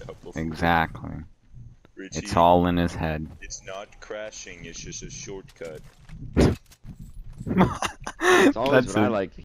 couple. Exactly. Richie, It's all in his head. it's not crashing. It's just a shortcut. It's always That's what I it. like